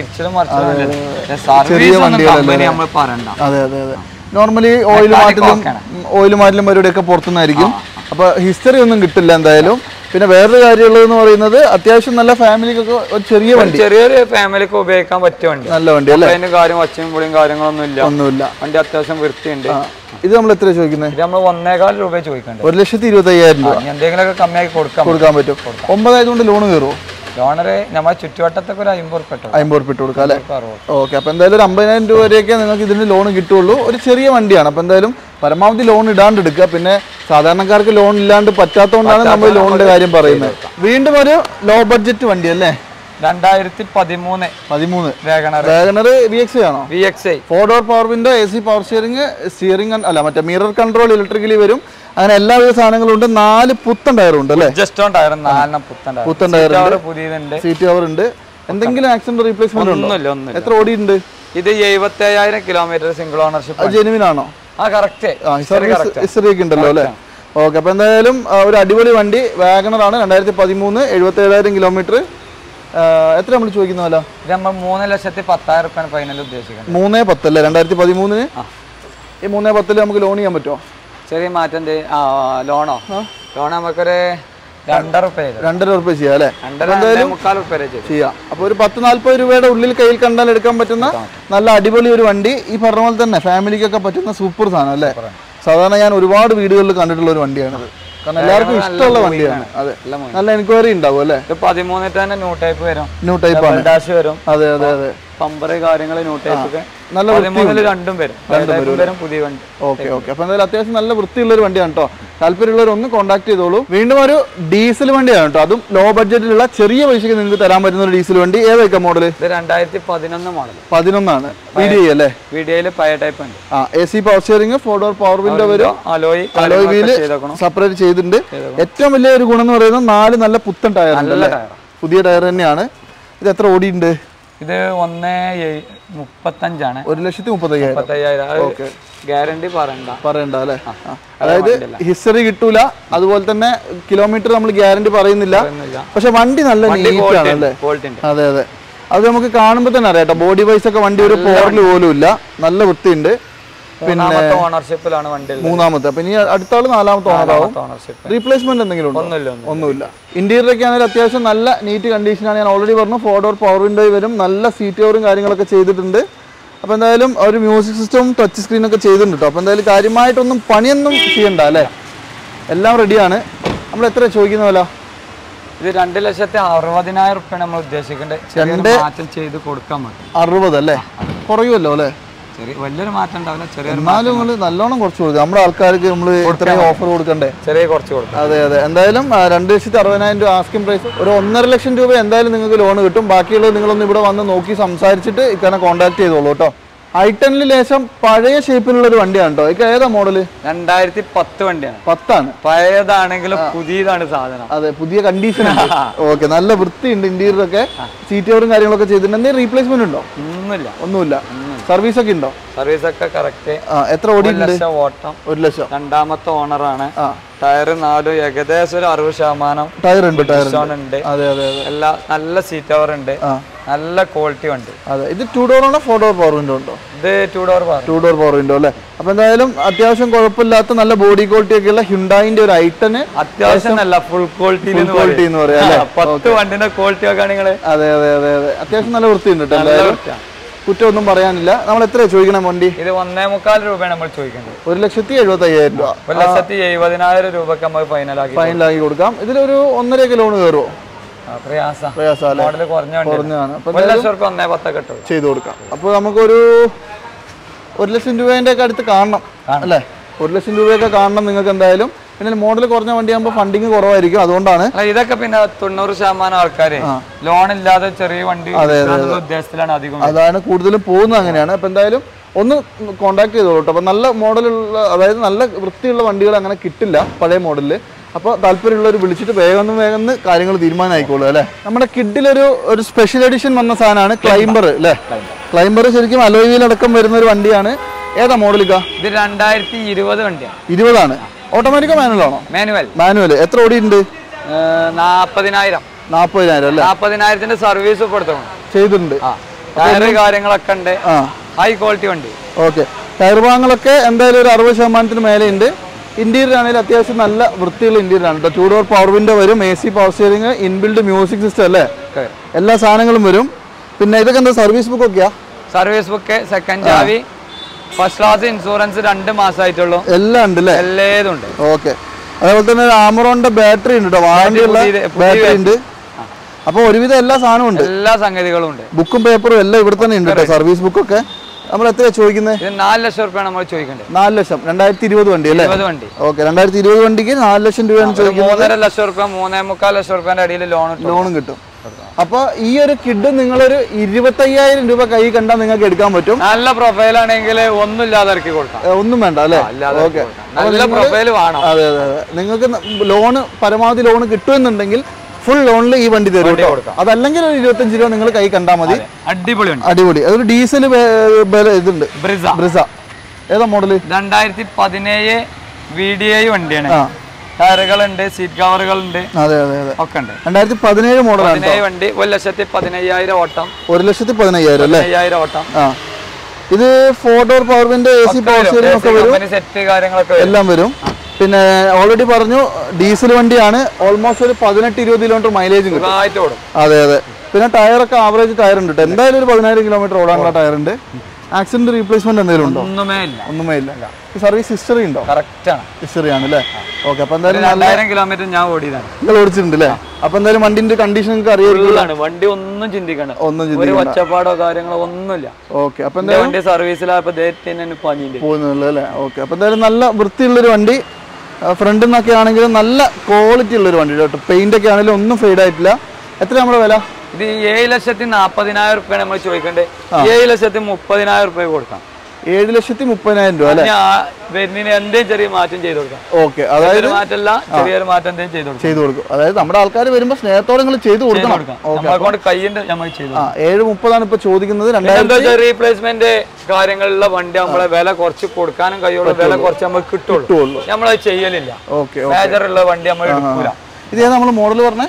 അതെ അതെ അതെ. നോർമലി ഓയിൽ മാറ്റലും പരിപാടിയൊക്കെ പുറത്തുനിന്നായിരിക്കും. അപ്പൊ ഹിസ്റ്ററി ഒന്നും കിട്ടില്ല എന്തായാലും. പിന്നെ വേറൊരു കാര്യമുള്ളതെന്ന് പറയുന്നത് അത്യാവശ്യം നല്ല ഫാമിലിക്കൊക്കെ ഒരു ചെറിയൊരു ഫാമിലിക്ക് ഉപയോഗിക്കാൻ പറ്റിയ വണ്ടി, നല്ല വണ്ടി അല്ലേ? കാര്യം ഒച്ചയും പൊളിയും കാര്യങ്ങളൊന്നുമില്ല. വണ്ടി അത്യാവശ്യം വൃത്തിയുണ്ട്. ഇത് നമ്മൾ എത്ര ചോദിക്കുന്നത്? ഇത് നമ്മൾ 1.25 രൂപ ചോദിക്കണ്ടേ? 1,25,000 രൂപ. എന്തെങ്കിലുമൊക്കെ കമ്മിയാക്കി കൊടുക്കാൻ പറ്റും. 9 ആയതുകൊണ്ട് ലോൺ കയറുമോ? ലോണറ് നമ്മുടെ ചുറ്റുവട്ടത്തൊക്കെ ഒരു 50 ഉറുപ്പിക കൊടുക്കാം അല്ലേ? ഓക്കെ. അപ്പൊ എന്തായാലും ഒരു 50,000 രൂപ വരെയൊക്കെ നിങ്ങൾക്ക് ഇതിന് ലോൺ കിട്ടുള്ളൂ. ഒരു ചെറിയ വണ്ടിയാണ്. അപ്പൊ എന്തായാലും പരമാവധി ലോൺ ഇടാണ്ട് എടുക്കുക. പിന്നെ സാധാരണക്കാർക്ക് ലോൺ ഇല്ലാണ്ട് പറ്റാത്തതുകൊണ്ടാണ് നമ്മൾ ലോണിന്റെ കാര്യം പറയുന്നത്. വീണ്ടും ഒരു ലോ ബഡ്ജറ്റ് വണ്ടി അല്ലേ? 2013 വാഗണർ VXi ആണോ? VXi 4 door power window, AC power steering അല്ല മറ്റേ മിറർ കൺട്രോൾ ഇലക്ട്രിക്കലി വരും. അങ്ങനെ എല്ലാവിധ സാധനങ്ങളും ഉണ്ട്. 4 പുത്തൻ ടയറും ഉണ്ട് അല്ലേ? പുത്തൻ ടയർ, സീറ്റ് കവർ ഉണ്ട്. എന്തെങ്കിലും ആക്സിഡന്റ് റീപ്ലേസ്മെന്റ് ഉണ്ടോ? എത്ര ഓടിയിട്ടുണ്ട്? ഇത് 77,000 കിലോമീറ്റർ സിംഗിൾ ഓണർഷിപ്പ്. ജെനുവിൻ ആണോ? ഹിസ്റ്ററി ഒക്കെ ഉണ്ടല്ലോ അല്ലേ? ഓക്കെ. അപ്പൊ എന്തായാലും ഒരു അടിപൊളി വണ്ടി വാഗണർ ആണ്. 2013, 77,000 കിലോമീറ്റർ. എത്ര നമ്മൾ ചോദിക്കുന്നല്ലോ? 3,10,000 ഫൈനൽ ഉദ്ദേശിക്കുന്നത്. 3.10 അല്ലേ? 2013. ഈ 3.10 നമുക്ക് ലോൺ ചെയ്യാൻ പറ്റുമോ? ചെറിയ മാറ്റം. ലോൺ നമുക്കൊരു 2.5 രൂപ ചെയ്യാം അല്ലേ? 2.25 ചെയ്യാം. അപ്പൊ ഒരു 10-40 രൂപയുടെ ഉള്ളിൽ കയ്യിൽ കണ്ടാൽ എടുക്കാൻ പറ്റുന്ന നല്ല അടിപൊളി ഒരു വണ്ടി. ഈ പറഞ്ഞ പോലെ തന്നെ ഫാമിലിക്കൊക്കെ പറ്റുന്ന സൂപ്പർ സാധനം അല്ലേ? സാധാരണ ഞാൻ ഒരുപാട് വീടുകളിൽ കണ്ടിട്ടുള്ള ഒരു വണ്ടിയാണത്. കാരണം എല്ലാവർക്കും ഇഷ്ടമുള്ള വണ്ടിയാണ്. അതെ, നല്ല എൻക്വയറി ഉണ്ടാവും അല്ലേ? 13 തന്നെ ന്യൂ ടൈപ്പ് വരും. വരും. അതെ അതെ അതെ. പമ്പറ് കാര്യങ്ങൾ ന്യൂ ടൈപ്പ് നല്ല രണ്ടും വരും പുതിയ വണ്ടി. Okay okay. അപ്പൊ എന്തായാലും അത്യാവശ്യം നല്ല വൃത്തിയുള്ള ഒരു വണ്ടിയാണ് കേട്ടോ. താല്പര്യമുള്ളവർ ഒന്ന് കോൺടാക്ട് ചെയ്തോളൂ. വീണ്ടും ഒരു ഡീസൽ വണ്ടിയാണ് കേട്ടോ. അതും ലോ ബഡ്ജറ്റിലുള്ള ചെറിയ പൈസക്ക് നിങ്ങൾക്ക് തരാൻ പറ്റുന്ന ഒരു ഡീസൽ വണ്ടി. ഏതൊക്കെ മോഡൽ? 2011 മോഡൽ. 11 ആണ്. VDI അല്ലേ? VDI പഴയ ടൈപ്പ് ഉണ്ട്. AC power steering, 4 door power window വരും. അലോയ് വീല് സെപ്പറേറ്റ് ചെയ്തിട്ടുണ്ട്. ഏറ്റവും വലിയ ഒരു ഗുണം എന്ന് പറയുന്നത് 4 നല്ല പുത്തൻ ടയർ ഉണ്ട്. പുതിയ ടയർ തന്നെയാണ്. ഇത് എത്ര ഓടിയുണ്ട്? ഇത് 1,35,000. 1,35,000. ഗ്യാരണ്ടി പറയണ്ട അല്ലേ? അതായത് ഹിസ്റ്ററി കിട്ടൂല, അതുപോലെ തന്നെ കിലോമീറ്റർ നമ്മൾ ഗ്യാരണ്ടി പറയുന്നില്ല. പക്ഷെ വണ്ടി നല്ല നീറ്റ് ആണ് അല്ലേ? അതെ അതെ. അത് നമുക്ക് കാണുമ്പോൾ തന്നെ അറിയാം കേട്ടോ. ബോഡി വൈസ് ഒക്കെ വണ്ടി ഒരു പോറൽ പോലും ഇല്ല, നല്ല വൃത്തിയുണ്ട്. പിന്നെ ഓണർഷിപ്പിലാണ് വണ്ടി. മൂന്നാമത്തെ. അപ്പൊ ഇനി അടുത്ത ആള് 4ാമത്തെ ഓണറാവും. റീപ്ലേസ്മെന്റ് എന്തെങ്കിലും ഉണ്ടോ? ഒന്നുമില്ല. ഇന്റീരിയർ ഒക്കെ ആണെങ്കിൽ അത്യാവശ്യം നല്ല നീറ്റ് കണ്ടീഷനാണ്. ഞാൻ ഓൾറെഡി പറഞ്ഞു 4 ഡോർ പവർ വിൻഡോ വരും. നല്ല സീറ്റ് കവറും കാര്യങ്ങളൊക്കെ ചെയ്തിട്ടുണ്ട്. അപ്പൊ എന്തായാലും ഒരു മ്യൂസിക് സിസ്റ്റവും ടച്ച് സ്ക്രീനൊക്കെ ചെയ്തിട്ടുണ്ട് കേട്ടോ. അപ്പൊ എന്തായാലും കാര്യമായിട്ടൊന്നും പണിയൊന്നും ചെയ്യണ്ട അല്ലേ? എല്ലാം റെഡിയാണ്. നമ്മൾ എത്ര ചോദിക്കുന്ന പോലെ? ഇത് 2,60,000 നമ്മൾ ഉദ്ദേശിക്കേണ്ടത്. മാറ്റം ചെയ്ത് കൊടുക്കാൻ മതി. 60 അല്ലേ? കുറയുമല്ലോ അല്ലേ? വലിയൊരു മാറ്റം ഉണ്ടാവില്ല. എന്നാലും നിങ്ങൾ നല്ലോണം കുറച്ച് കൊടുക്കുക. നമ്മുടെ ആൾക്കാർക്ക് നമ്മൾ ഇത്രയും ഓഫർ കൊടുക്കണ്ടേ? കുറച്ച് കൊടുക്കാം. അതെ അതെ. എന്തായാലും 2,60,000 രൂപ ആസ്കിംഗ് പ്രൈസ്. ഒരു 1.5 ലക്ഷം രൂപ എന്തായാലും നിങ്ങൾക്ക് ലോൺ കിട്ടും. ബാക്കിയുള്ളത് നിങ്ങളൊന്ന് ഇവിടെ വന്ന് നോക്കി സംസാരിച്ചിട്ട് ഇങ്ങനെ കോൺടാക്ട് ചെയ്തോളൂ കേട്ടോ. i10 ലേശം പഴയ ഷേപ്പിലുള്ള ഒരു വണ്ടിയാണ് കേട്ടോ. ഇത് ഏതാ മോഡല്? 2010 വണ്ടിയാണ്. 10 പഴയതാണെങ്കിലും പുതിയതാണ് സാധനം. അതെ, പുതിയ കണ്ടീഷൻ. ഓക്കെ, നല്ല വൃത്തിയുണ്ട്. ഇന്റീരിയർ ഒക്കെ സീറ്റ് കവറും കാര്യങ്ങളൊക്കെ ചെയ്തിട്ടുണ്ട്. എന്തെങ്കിലും റീപ്ലേസ്മെന്റ് ഉണ്ടോ? ഒന്നുമില്ല. സർവീസ് ഒക്കെ ഉണ്ടോ? സർവീസ് ഒക്കെ കറക്റ്റ്. എത്ര ഓടിയിട്ടുണ്ട്? 1 ലക്ഷം ഓട്ടം. 1 ലക്ഷം. രണ്ടാമത്തെ ഓണറാണ്. ടയർ 4 ഏകദേശം ഒരു 60% ടയർ ഉണ്ട്. എല്ലാ നല്ല സീറ്റ് കവർ ഉണ്ട്. നല്ല ക്വാളിറ്റി വണ്ടി. അതെ, ഇത് 2 ഡോർ ആണോ 4 ഡോർ പവർ വിൻഡോ ഉണ്ടോ? ഇത് 2 ഡോർ പവർ വിൻഡോ അല്ലേ? അപ്പൊ എന്തായാലും അത്യാവശ്യം കുഴപ്പമില്ലാത്ത നല്ല ബോഡി ക്വാളിറ്റി ഒക്കെ ഉള്ള ഹ്യുണ്ടായിന്റെ ഒരു i10. അത്യാവശ്യം നല്ല ഫുൾ ക്വാളിറ്റി എന്ന് പറയാം. 10 വണ്ടിന്റെ ക്വാളിറ്റി ഒക്കെ ആണെങ്കിൽ അതെ, അത്യാവശ്യം നല്ല വൃത്തിയുണ്ട് കേട്ടോ. കുറ്റമൊന്നും പറയാനില്ല. നമ്മൾ എത്രയാണ് ചോദിക്കണം വണ്ടി? ഇത് 1.25 രൂപയാണ് നമ്മൾ ചോദിക്കുന്നത്. 1,75,000 രൂപ. 1,70,000 രൂപക്ക് നമുക്ക് ഫൈനലാക്കി കൊടുക്കാം. ഇതിലൊരു 1.5 ലോൺ കയറുമോ? ചെയ്തു കൊടുക്കാം. അപ്പൊ നമുക്കൊരു 1 ലക്ഷം രൂപേന്റെ ഒക്കെ അടുത്ത് കാണണം അല്ലേ? 1 ലക്ഷം രൂപയൊക്കെ കാണണം നിങ്ങൾക്ക് എന്തായാലും. പിന്നെ മോഡൽ കുറഞ്ഞ വണ്ടിയാകുമ്പോൾ ഫണ്ടിങ് കുറവായിരിക്കും, അതുകൊണ്ടാണ്. ഇതൊക്കെ പിന്നെ 90% ആൾക്കാര് ലോൺ ഇല്ലാതെ ചെറിയ വണ്ടി ഉദ്ദേശത്തിലാണ് അധികം, അതാണ് കൂടുതലും പോകുന്നത്. അങ്ങനെയാണ്. അപ്പൊ എന്തായാലും ഒന്ന് കോൺടാക്ട് ചെയ്തോളൂ കേട്ടോ. അപ്പൊ നല്ല മോഡലുള്ള, അതായത് നല്ല വൃത്തിയുള്ള വണ്ടികൾ അങ്ങനെ കിട്ടില്ല പഴയ മോഡലില്. അപ്പോൾ താല്പര്യമുള്ളവർ വിളിച്ചിട്ട് വേഗം കാര്യങ്ങൾ തീരുമാനമായിക്കോളൂ അല്ലേ? നമ്മുടെ കിഡിലൊരു സ്പെഷ്യൽ എഡിഷൻ വന്ന സാധനമാണ് ക്ലൈംബർ അല്ലേ? ക്ലൈംബർ ശരിക്കും അലോയ് വീൽ അടക്കം വരുന്ന ഒരു വണ്ടിയാണ്. ഏതാ മോഡലിക്ക? ഇത് 2020 വണ്ടിയാണ്. 20 ആണ്. ഓട്ടോമാറ്റിക്കോ മാനുവൽ ആണോ? മാനുവൽ. എത്ര ഓടിയിട്ടുണ്ട്? 40,000 അല്ലേ? 40,000 സർവീസ് ചെയ്തിട്ടുണ്ട്. കാര്യങ്ങളൊക്കെ ഉണ്ട്. ഹൈ ക്വാളിറ്റി വണ്ടി. ഓക്കെ, ടയർ ഭാഗങ്ങളൊക്കെ എന്തായാലും ഒരു 60% മേലെ ഉണ്ട്. ഇന്റീരിയർ ആണെങ്കിൽ അത്യാവശ്യം നല്ല വൃത്തിയുള്ള ഇന്റീരിയർ ആണ്. 2 ഡോർ പവർ വിൻഡോ വരും, AC power steering, inbuilt music system അല്ലേ? എല്ലാ സാധനങ്ങളും വരും. പിന്നെ ഇതൊക്കെ എന്താ സർവീസ് ബുക്ക് ഒക്കെയാ? സർവീസ് ബുക്ക്, സെക്കൻഡ് ചാവി, ഫസ്റ്റ് ക്ലാസ് ഇൻഷുറൻസ് 2 മാസമായിട്ടുള്ളൂ. എല്ലാം ഉണ്ട് അല്ലേ? എല്ലാം ഉണ്ട്. ഓക്കെ, അതേപോലെ തന്നെ ആമറോണിന്റെ ബാറ്ററി ഉണ്ട് കേട്ടോ. വാറണ്ടിയുള്ള ബാറ്ററി ഉണ്ട്. അപ്പൊ ഒരുവിധം എല്ലാ സാധനവും ഉണ്ട്, എല്ലാ സംഗതികളും ഉണ്ട്. ബുക്കും പേപ്പറും എല്ലാം ഇവിടെ തന്നെ ഉണ്ട് കേട്ടോ. സർവീസ് ബുക്കൊക്കെ നമ്മൾ എത്രയാ ചോദിക്കുന്നത്? 4 ലക്ഷം രൂപയാണ് നമ്മൾ ചോദിക്കേണ്ടത്. 4 ലക്ഷം. 2020 വണ്ടി അല്ലേ? ഓക്കെ, 2020 വണ്ടിക്ക് 4 ലക്ഷം രൂപയാണ് ചോദിക്കുന്നത്. 3.5 ലക്ഷം രൂപ 3.25 ലക്ഷം രൂപയുടെ അടിയിൽ ലോണും കിട്ടും. അപ്പൊ ഈ ഒരു കിഡ് നിങ്ങളൊരു 25,000 രൂപ കൈ കണ്ടാൽ നിങ്ങൾക്ക് എടുക്കാൻ പറ്റും. നല്ല പ്രൊഫൈൽ ആണെങ്കിൽ ഒന്നും ഇല്ലാതെ ഇറക്കി കൊടുക്കാം. ഒന്നും വേണ്ട അല്ലേ? ഓക്കെ, നല്ല പ്രൊഫൈൽ വേണം. അതെ. നിങ്ങൾക്ക് ലോണ് പരമാവധി ലോണ് കിട്ടുമെന്നുണ്ടെങ്കിൽ ഫുൾ ലോണിൽ ഈ വണ്ടി തരും. അതല്ലെങ്കിൽ ഒരു 25 രൂപ നിങ്ങൾ കൈ കണ്ടാൽ മതി. അടിപൊളി. അതൊരു ഡീസൽ ഇതുണ്ട്, ബ്രിസ. ഏതാ മോഡല്? 2017 VDI വണ്ടിയാണ്. ടയറുകളുണ്ട്, സീറ്റ് കവറുകളുണ്ട്, ഒക്കെ ഉണ്ട്. 2017 മോഡലാണ് വണ്ടി. 1,15,000 ഓട്ടം. 1,15,000 അല്ലേ? ഓട്ടം. ഇത് 4 door power window, AC power steering ഒക്കെ വരും, സെറ്റ് കാര്യങ്ങളൊക്കെ എല്ലാം വരും. പിന്നെ ഓൾറെഡി പറഞ്ഞു ഡീസൽ വണ്ടിയാണ്. ഓൾമോസ്റ്റ് ഒരു 18-20 കിലോമീറ്റർ മൈലേജ് കിട്ടും. അതെ. പിന്നെ ടയറൊക്കെ ആവറേജ് ടയർ ഉണ്ട്. എന്തായാലും ഒരു 10,000 കിലോമീറ്റർ ഓടാനുള്ള ടയർ ഉണ്ട്. ആക്സിഡന്റ് റീപ്ലേസ്മെന്റ് എന്തെങ്കിലും ഉണ്ടോ? ഒന്നുമേ ഇല്ല. സർവീസ് ഹിസ്റ്ററി ഉണ്ടോ? ഹിസ്റ്ററി ആണ് അല്ലേ? ഓക്കെ, അപ്പൊ എന്തായാലും 2,000 കിലോമീറ്റർ ഞാൻ ഓടിയതാണ്. നിങ്ങൾ ഓടിച്ചിട്ടുണ്ട് അല്ലേ? അപ്പൊ എന്തായാലും വണ്ടിന്റെ കണ്ടീഷൻ നിങ്ങൾക്ക് അറിയാം. വണ്ടി ഒന്നും ചിന്തിക്കണ്ട, ഒരു ഒച്ചപ്പാടോ കാര്യങ്ങളോ ഒന്നുമില്ല. ഓക്കെ, അപ്പൊ എന്തായാലും വണ്ടി സർവീസിലായപ്പോ പോകുന്നുള്ളൂ അല്ലേ? ഓക്കെ, അപ്പൊ എന്തായാലും നല്ല വൃത്തിയുള്ളൊരു വണ്ടി. ഫ്രണ്ടിൽ നിന്നൊക്കെ ആണെങ്കിലും നല്ല ക്വാളിറ്റി ഉള്ളൊരു വണ്ടി കേട്ടോ. പെയിന്റ് ഒക്കെ ആണെങ്കിലും ഒന്നും ഫെയ്ഡ് ആയിട്ടില്ല. എത്ര നമ്മുടെ വില? ഇത് 7,40,000 രൂപയാണ് നമ്മൾ ചോദിക്കണ്ടേ. 7,30,000 രൂപ കൊടുക്കാം. 7,30,000 രൂപ അല്ലേ? വരുന്നതിന് എന്തെങ്കിലും ചെറിയ മാറ്റം ചെയ്ത് കൊടുക്കാം. ഓക്കെ, അതായത് മാറ്റമല്ല, ചെറിയൊരു മാറ്റം എന്തെങ്കിലും ചെയ്ത് കൊടുക്കും. അതായത് നമ്മുടെ ആൾക്കാർ വരുമ്പോൾ സ്നേഹത്തോടെ നിങ്ങൾ ചെയ്ത് കൊടുക്കണം. കയ്യുണ്ട് നമ്മൾ ചെയ്തു. 7,30,000 ഇപ്പൊ ചോദിക്കുന്നത്. റീപ്ലേസ്മെന്റ് കാര്യങ്ങളുള്ള വണ്ടി നമ്മളെ വില കുറച്ച് കൊടുക്കാനും കഴിയുള്ളൂ, വില കുറച്ച് നമുക്ക് കിട്ടുള്ളൂ. നമ്മളത് ചെയ്യലില്ല. മേജറുള്ള വണ്ടി നമ്മൾ എടുക്കൂല. ഇത് നമ്മൾ മോഡൽ പറഞ്ഞേ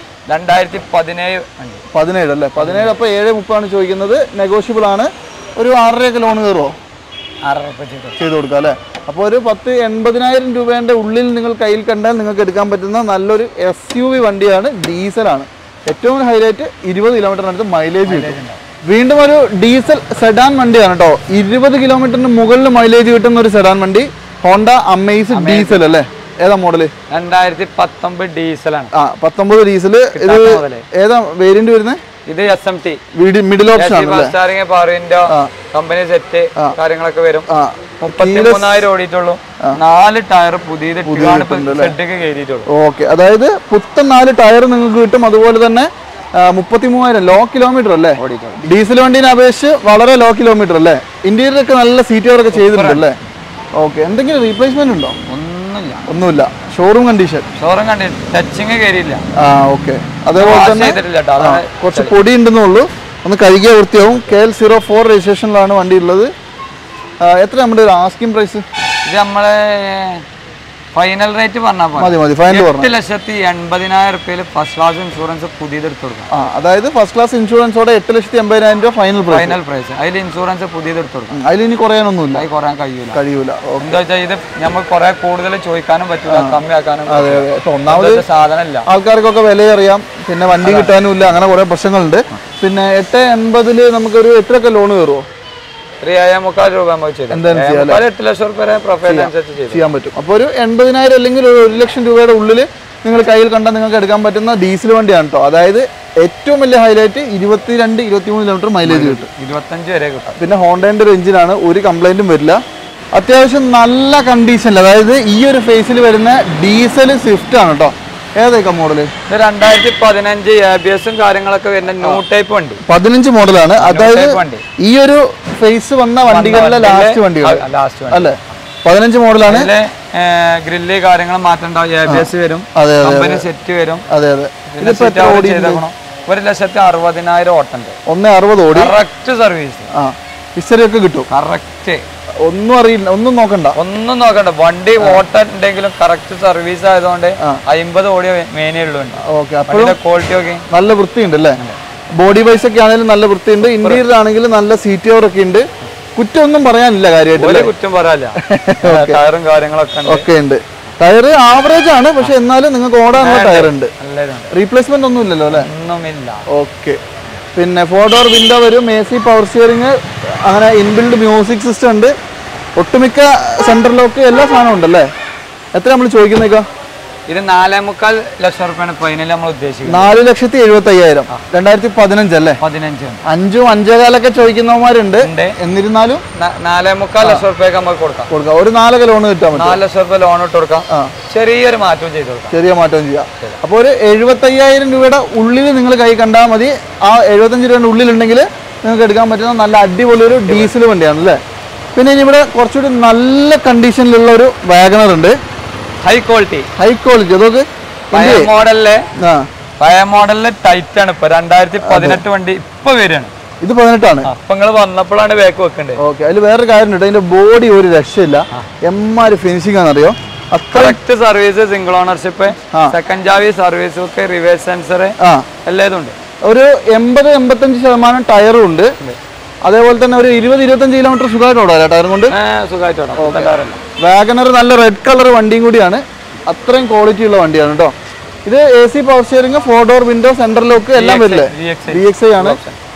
2017 അല്ലേ? 17. അപ്പൊ 7,30 ചോദിക്കുന്നത്. നെഗോഷ്യബിൾ ആണ്. ഒരു 6.5 ലോൺ കയറുമോ? 6.5 ചെയ്ത് കൊടുക്കാം അല്ലേ? അപ്പോൾ ഒരു 10,80,000 രൂപേന്റെ ഉള്ളിൽ നിങ്ങൾ കയ്യിൽ കണ്ടാൽ നിങ്ങൾക്ക് എടുക്കാൻ പറ്റുന്ന നല്ലൊരു SUV വണ്ടിയാണ്. ഡീസലാണ്. ഏറ്റവും ഹൈലൈറ്റ് 20 കിലോമീറ്ററിനടുത്ത് മൈലേജ് കിട്ടും. വീണ്ടും ഒരു ഡീസൽ സെഡാൻ വണ്ടിയാണ് കേട്ടോ. 20 കിലോമീറ്ററിന് മുകളിൽ മൈലേജ് കിട്ടുന്ന ഒരു സെഡാൻ വണ്ടി. ഹോണ്ട അമേസ് ഡീസൽ അല്ലേ? ഏതാ മോഡല്? 2019 ഡീസലാണ്. 19 ഡീസല്. ഇത് ഏതാ വേരിയന്റ് വരുന്നത്? ഇത് SMT മിഡിൽ ഓപ്ഷൻ ആണ്. കമ്പനി സെറ്റ് കാര്യങ്ങളൊക്കെ വരും. 33,000 ഓടിയിട്ടുള്ളൂ. 4 ടയർ പുതിയത്. ഓക്കെ, അതായത് പുത്തൻ 4 ടയർ നിങ്ങൾക്ക് കിട്ടും. അതുപോലെ തന്നെ 33,000 ലോ കിലോമീറ്റർ അല്ലേ? ഡീസൽ വണ്ടീനെ അപേക്ഷിച്ച് വളരെ ലോ കിലോമീറ്റർ അല്ലേ? ഇന്റീരിയർ ഒക്കെ നല്ല സീറ്റുകളൊക്കെ ചെയ്തിട്ടുണ്ട് അല്ലേ? ഓക്കെ. എന്തെങ്കിലും റീപ്ലേസ്മെന്റ് ഉണ്ടോ? ഒന്നുമില്ല. Showroom condition. ടച്ചിങ് കേറിയില്ല. ഓക്കെ. അതേപോലെ തന്നെ കുറച്ച് പൊടി ഉണ്ടെന്നുള്ളൂ. ഒന്ന് കഴുകിയ വൃത്തിയാവും. KL04 രജിസ്ട്രേഷനിലാണ് വണ്ടി ഉള്ളത്. എത്ര നമ്മുടെ ഒരു ആസ്കിംഗ് പ്രൈസ്? ഇത് നമ്മളെ ഫൈനൽ റേറ്റ് പറഞ്ഞാൽ 8,80,000 ഫസ്റ്റ് ക്ലാസ് ഇൻഷുറൻസ് പുതിയതെടുത്ത് കൊടുക്കാം. അതായത് ഫസ്റ്റ് ക്ലാസ് ഇൻഷുറൻസോടെ 8,80,000 രൂപ ഫൈനൽ പ്രൈസ്. അതിൽ ഇൻഷുറൻസ് പുതിയതെടുത്ത് കൊടുക്കാം. അതിൽ ഇനി കുറയാനൊന്നുമില്ല. കുറയാൻ കഴിയൂല. എന്താ വെച്ചാൽ ഇത് നമ്മൾ കുറെ കൂടുതൽ ചോദിക്കാനും പറ്റില്ല, കമ്മിയാക്കാനും. ഒന്നാമത് സാധനമില്ല, ആൾക്കാർക്കൊക്കെ വില അറിയാം, പിന്നെ വണ്ടി കിട്ടാനും ഇല്ല, അങ്ങനെ കുറെ പ്രശ്നങ്ങളുണ്ട്. പിന്നെ 8,80,000 നമുക്കൊരു എത്രയൊക്കെ ലോൺ കയറുമോ? 3,500,000 രൂപ ചെയ്യാൻ പറ്റും. അപ്പോൾ ഒരു 80,000 അല്ലെങ്കിൽ ഒരു 1,00,000 രൂപയുടെ ഉള്ളിൽ നിങ്ങൾ കയ്യിൽ കണ്ടാൽ നിങ്ങൾക്ക് എടുക്കാൻ പറ്റുന്ന ഡീസൽ വണ്ടിയാണ് കേട്ടോ. അതായത് ഏറ്റവും വലിയ ഹൈലൈറ്റ് 22-23 കിലോമീറ്റർ മൈലേജ് കിട്ടും, 25 വരെ കിട്ടും. പിന്നെ ഹോണ്ടയുടെ ഒരു എഞ്ചിനാണ്, ഒരു കംപ്ലൈന്റും വരില്ല. അത്യാവശ്യം നല്ല കണ്ടീഷനിൽ, അതായത് ഈ ഒരു ഫേസിൽ വരുന്ന ഡീസൽ സ്വിഫ്റ്റ് ആണ് കേട്ടോ. ഏതൊക്കെ മോഡല്? 2015 ABS കാര്യങ്ങളൊക്കെ വരുന്ന ന്യൂ ടൈപ്പ് വണ്ടി, 15 മോഡലാണ്. അതായത് ഈ ഒരു ഫേസ് വന്ന വണ്ടികളിലെ ലാസ്റ്റ് വണ്ടികൾ അല്ലേ? 15 മോഡലാണ്. ഗ്രില്ല് കാര്യങ്ങൾ മാറ്റണ്ടാവും, ABS വരും, കമ്പനി സെറ്റ് വരും. 1,60,000 ഓട്ടുണ്ട്. 1,60 ഓടി. കറക്റ്റ് സർവീസ്, ഹിസ്റ്ററി ഒക്കെ കിട്ടും. കറക്റ്റ്, ഒന്നും അറിയില്ല, ഒന്നും നോക്കണ്ട. വണ്ടി ഓട്ടുണ്ടെങ്കിലും കറക്റ്റ് സർവീസ് ആയതുകൊണ്ട് 50 ഓടിയ മേനേ ഉള്ളൂ. ക്വാളിറ്റി ഒക്കെ നല്ല വൃത്തിയുണ്ട് അല്ലേ? ബോഡി വൈസ് ഒക്കെ ആണെങ്കിലും നല്ല വൃത്തിയുണ്ട്. ഇന്റീരിയർ ആണെങ്കിലും നല്ല സീറ്റ് കവർ ഒക്കെ ഉണ്ട്. കുറ്റമൊന്നും പറയാനില്ല, കാര്യമായിട്ട് കുറ്റം പറയാനില്ല. ടയറും കാര്യങ്ങളൊക്കെ ഉണ്ട്. ടയർ ആവറേജ് ആണ്, പക്ഷെ എന്നാലും നിങ്ങൾക്ക് ഓടാനുള്ള ടയർ ഉണ്ട്. റീപ്ലേസ്മെന്റ് ഒന്നും ഇല്ലല്ലോ അല്ലേ? ഒന്നുമില്ല. ഓക്കെ. പിന്നെ 4 ഡോർ വിൻഡോ വരും, AC പവർ സ്റ്റിയറിംഗ്, അങ്ങനെ ഇൻബിൽഡ് മ്യൂസിക് സിസ്റ്റം ഉണ്ട്. ഒട്ടുമിക്ക സെൻട്രൽ ലോക്ക് എല്ലാ സാധനവും ഉണ്ടല്ലേ? എത്ര നമ്മൾ ചോദിക്കുന്നേക്കാ? ഇത് 4.25 ലക്ഷം രൂപയാണ് ഫൈനൽ നമ്മൾ ഉദ്ദേശിക്കുന്നത്. 4,75,000. 2015 അല്ലേ? 15. 5 5.25 ചോദിക്കുന്നവന്മാരുണ്ട്. എന്നിരുന്നാലും 4.25 ലക്ഷം രൂപയ്ക്ക് നമുക്ക് കൊടുക്കാം. ഒരു 4 ലോൺ കിട്ടാൻ പറ്റും. 4 ലക്ഷം രൂപ ലോൺ ഇട്ട് കൊടുക്കാം. ചെറിയൊരു മാറ്റവും ചെയ്ത് കൊടുക്കാം. ചെറിയ മാറ്റവും ചെയ്യാം. അപ്പോൾ ഒരു 75,000 രൂപയുടെ ഉള്ളിൽ നിങ്ങൾ കൈ കണ്ടാൽ മതി. ആ 75 രൂപയുടെ ഉള്ളിലുണ്ടെങ്കിൽ നിങ്ങൾക്ക് എടുക്കാൻ പറ്റുന്ന നല്ല അടിപൊളി ഒരു ഡീസൽ വണ്ടിയാണ് അല്ലേ? പിന്നെ ഇനി ഇവിടെ കുറച്ചുകൂടി നല്ല കണ്ടീഷനിലുള്ള ഒരു വാഗണർ ഉണ്ട്. High quality. അതൊക്കെ പഴയ മോഡലില് ടൈറ്റ് ആണ്. ഇപ്പൊ 2018 വണ്ടി ഇപ്പൊ വരികയാണ്. ഇത് 18 അപ്പൊ നിങ്ങൾ വന്നപ്പോഴാണ് ബാക്ക് വെക്കേണ്ടത്. ഓക്കെ. അതിൽ വേറെ കാര്യമുണ്ട്, അതിന്റെ ബോഡി ഒരു രക്ഷയില്ല, എമ്മാര് ഫിനിഷിംഗ് ആണെന്നറിയോ? Correct service, single ownership, second ചാവി സർവീസ് ഒക്കെ, റിവേഴ്സ് സെൻസർ എല്ലാം ഉണ്ട്. ഒരു 80-85% ടയറും ഉണ്ട്. അതേപോലെ തന്നെ ഒരു 20-25 കിലോമീറ്റർ സുഖമായിട്ട് ഓടാം ടയർ കൊണ്ട്. വാഗണർ നല്ല റെഡ് കളർ വണ്ടിയും കൂടിയാണ്. അത്രയും ക്വാളിറ്റി ഉള്ള വണ്ടിയാണ് കേട്ടോ. ഇത് AC power steering, 4 door window, central lock എല്ലാം വരില്ലേ? VXI ആണ്.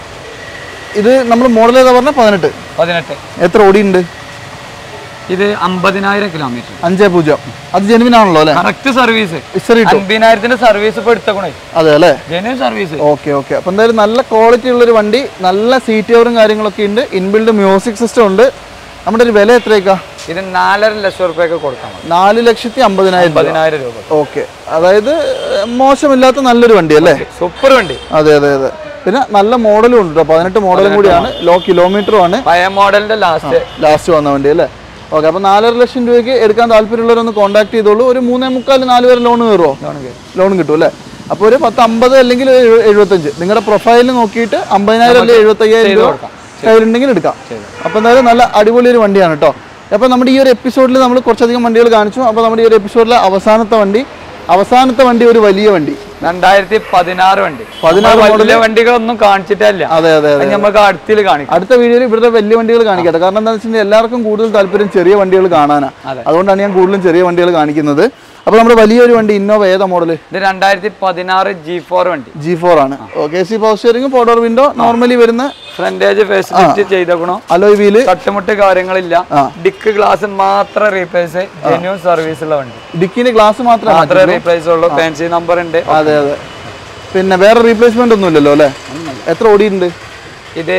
ഇത് നമ്മൾ മോഡൽ ഏതാ പറഞ്ഞ? 18. എത്ര ഓടി ഉണ്ട്? ഇത് 50,000 കിലോമീറ്റർ. 50. അത് ജെനുവിൻ ആണല്ലോ അല്ലേ? Correct service. 50,000 സർവീസ് ഇപ്പൊ എടുത്തേ. അതെ അല്ലേ? Genuine service. ഓക്കെ. അപ്പൊ എന്തായാലും നല്ല ക്വാളിറ്റി ഉള്ള ഒരു വണ്ടി, നല്ല സീറ്റ് കവറും കാര്യങ്ങളൊക്കെ ഉണ്ട്, ഇൻബിൽഡ് മ്യൂസിക് സിസ്റ്റം ഉണ്ട്. നമ്മുടെ ഒരു വില എത്രയൊക്കെ? ഇത് 4.5 ലക്ഷം രൂപയൊക്കെ കൊടുക്കാം. 4,50,000 രൂപ. ഓക്കെ. അതായത് മോശമില്ലാത്ത നല്ലൊരു വണ്ടി അല്ലേ? സൂപ്പർ വണ്ടി. അതെ. പിന്നെ നല്ല മോഡലും ഉണ്ട് കേട്ടോ. 18 മോഡലും കൂടിയാണ്, ലോ കിലോമീറ്ററും ആണ്. പഴയ മോഡലിന്റെ ലാസ്റ്റ് വന്ന വണ്ടി അല്ലേ? ഓക്കെ. അപ്പോൾ 4.5 ലക്ഷം രൂപയ്ക്ക് എടുക്കാൻ താല്പര്യമുള്ളവരൊന്ന് കോൺടാക്ട് ചെയ്തോളൂ. ഒരു 3.25-4 വരെ ലോൺ കയറുമോ? ലോൺ കിട്ടും അല്ലേ? അപ്പോൾ ഒരു 10-50 അല്ലെങ്കിൽ 75 നിങ്ങളുടെ പ്രൊഫൈലിൽ നോക്കിയിട്ട് 50,000 അല്ലെങ്കിൽ 75,000 രൂപ കയ്യിലുണ്ടെങ്കിൽ എടുക്കാം. അപ്പോൾ എന്തായാലും നല്ല അടിപൊളി ഒരു വണ്ടിയാണ് കേട്ടോ. അപ്പോൾ നമ്മുടെ ഈ ഒരു എപ്പിസോഡിൽ നമ്മൾ കുറച്ചധികം വണ്ടികൾ കാണിച്ചു. അപ്പോൾ നമ്മുടെ ഈ ഒരു എപ്പിസോഡിലെ അവസാനത്തെ വണ്ടി ഒരു വലിയ വണ്ടി, 2016 വണ്ടി. 16 വണ്ടികളൊന്നും കാണിച്ചിട്ടില്ല. അതെ. നമുക്ക് അടുത്ത വീഡിയോയിൽ ഇവിടുത്തെ വലിയ വണ്ടികൾ കാണിക്കട്ടെ. കാരണം എന്താണെന്ന് വെച്ചിട്ടുണ്ടെങ്കിൽ എല്ലാവർക്കും കൂടുതൽ താല്പര്യം ചെറിയ വണ്ടികൾ കാണാനാണ്. അതുകൊണ്ടാണ് ഞാൻ കൂടുതലും ചെറിയ വണ്ടികൾ കാണിക്കുന്നത്. അപ്പോൾ നമ്മുടെ വലിയൊരു വണ്ടി ഇന്നോവ ഏതാ മോഡൽ? ഇത് 2016 G4 വണ്ടി. G4 ആണ്. Okay. AC power steering, 4 door window, normally വരുന്ന ഫ്രണ്ടേജ് ഫെസിലിറ്റി ചെയ്തേക്കണോ, അലോയ് വീല്, തട്ടുമുട്ട് കാര്യങ്ങളില്ല. ഡിക്ക് ഗ്ലാസ് മാത്രം റീപ്ലേസ്, ജെന്യൂൻ സർവീസ് ഉള്ള വണ്ടി. ഡിക്കിന്റെ ഗ്ലാസ് മാത്രമേ റീപ്ലേസ് ഉള്ളൂ. ഫാൻസി നമ്പർ ഉണ്ട്. അതെ. പിന്നെ വേറെ റീപ്ലേസ്മെന്റ് ഒന്നും ഇല്ലല്ലോ അല്ലേ? എത്ര ഓടിയുണ്ട് ഇത്?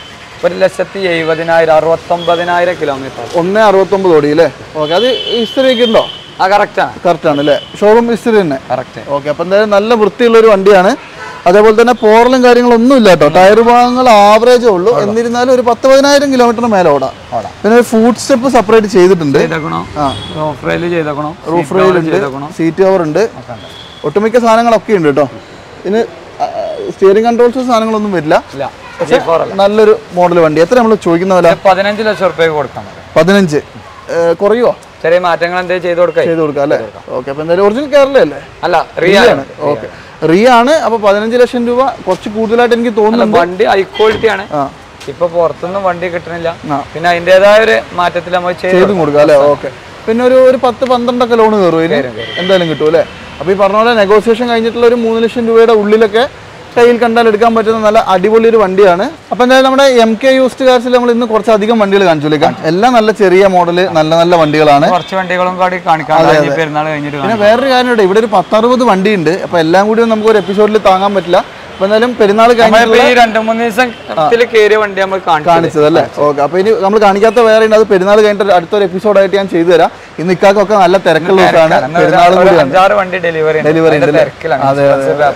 1,70,000, 69,000 കിലോമീറ്റർ. 1,69 ഓടി അല്ലേ? ഓക്കെ. അത് ഹിസ്റ്ററി ഒക്കെ ഉണ്ടോ? കറക്റ്റ് ആണ് അല്ലേ? ഷോറൂം ഹിസ്റ്ററി തന്നെ. കറക്റ്റ്. ഓക്കെ. അപ്പം എന്തായാലും നല്ല വൃത്തിയുള്ള ഒരു വണ്ടിയാണ്. അതേപോലെ തന്നെ പോറലും കാര്യങ്ങളൊന്നും ഇല്ല കേട്ടോ. ടയർ ഭാഗങ്ങൾ ആവറേജേ ഉള്ളൂ. എന്നിരുന്നാലും ഒരു 10-15 കിലോമീറ്ററിന് മേലെ ഓടാം. പിന്നെ ഫുഡ് സ്റ്റെപ്പ് സെപ്പറേറ്റ് ചെയ്തിട്ടുണ്ട്. റൂഫ് റെയിൽ ഉണ്ട്, സീറ്റ് കവർ ഉണ്ട്, ഒട്ടുമിക്ക സാധനങ്ങളൊക്കെ ഉണ്ട് കേട്ടോ. ഇതിന് സ്റ്റിയറിംഗ് കൺട്രോൾസ് സാധനങ്ങളൊന്നും വരില്ല. നല്ലൊരു മോഡൽ വണ്ടി. എത്ര നമ്മൾ ചോദിക്കുന്ന പോലെ? 15 ലക്ഷം റുപ്യ കൊടുക്കാം. 15 കുറയുമോ? ചെറിയ മാറ്റങ്ങൾ എന്തെങ്കിലും ചെയ്ത് കൊടുക്കാം അല്ലേ? ഓക്കെ. അപ്പൊ എന്തായാലും ഒറിജിനൽ കേരള അല്ലേ? അല്ല, റിയ ആണ്. ഓക്കെ, റിയ ആണ്. അപ്പൊ 15 ലക്ഷം രൂപ കുറച്ച് കൂടുതലായിട്ട് എനിക്ക് തോന്നുന്നു. വണ്ടി ഹൈ ക്വാളിറ്റി ആണ്. ഇപ്പൊ പുറത്തൊന്നും വണ്ടി കിട്ടണില്ല. പിന്നെ അതിന്റേതായ ഒരു മാറ്റത്തിൽ നമ്മൾ ചെയ്ത് കൊടുക്കാം അല്ലേ? ഓക്കെ. പിന്നെ ഒരു 10-12 ലോൺ കയറും എന്തായാലും കിട്ടും അല്ലേ? അപ്പൊ ഈ പറഞ്ഞ പോലെ നെഗോസിയേഷൻ കഴിഞ്ഞിട്ടുള്ള ഒരു 3 ലക്ഷം രൂപയുടെ ഉള്ളിലൊക്കെ കയ്യിൽ കണ്ടാൽ എടുക്കാൻ പറ്റുന്ന നല്ല അടിപൊളി ഒരു വണ്ടിയാണ്. അപ്പൊ എന്തായാലും നമ്മുടെ MK യൂസ്ഡ് കാർസിൽ നമ്മൾ ഇന്ന് കുറച്ചധികം വണ്ടികൾ കാണിച്ചോളേക്കാം. എല്ലാം നല്ല ചെറിയ മോഡല് നല്ല വണ്ടികളാണ്. കുറച്ച് വണ്ടികളും കൂടി കാണിക്കാം. പിന്നെ വേറൊരു കാര്യം, ഇവിടെ ഒരു 10-60 വണ്ടിയുണ്ട്. അപ്പൊ എല്ലാം കൂടി നമുക്ക് ഒരു എപ്പിസോഡിൽ താങ്ങാൻ പറ്റില്ല. അപ്പൊ എന്തായാലും പെരുന്നാൾ കഴിഞ്ഞിട്ട് 2-3 ദിവസത്തിൽ കയറിയ വണ്ടി നമ്മൾ കാണിച്ചത് അല്ലേ? ഓക്കെ. അപ്പൊ ഇനി നമ്മൾ കാണിക്കാത്ത വേറെ ഉണ്ട്. അത് പെരുന്നാൾ കഴിഞ്ഞിട്ട് അടുത്തൊരു എപ്പിസോഡായിട്ട് ഞാൻ ചെയ്തു തരാം. ഇന്ന് ഇക്കാക്കൊക്കെ നല്ല തിരക്കുള്ള ദിവസമാണ്. പെരുന്നാളും കൂടിയാണ്. ഡെലിവറി ഉണ്ട്. അതെ.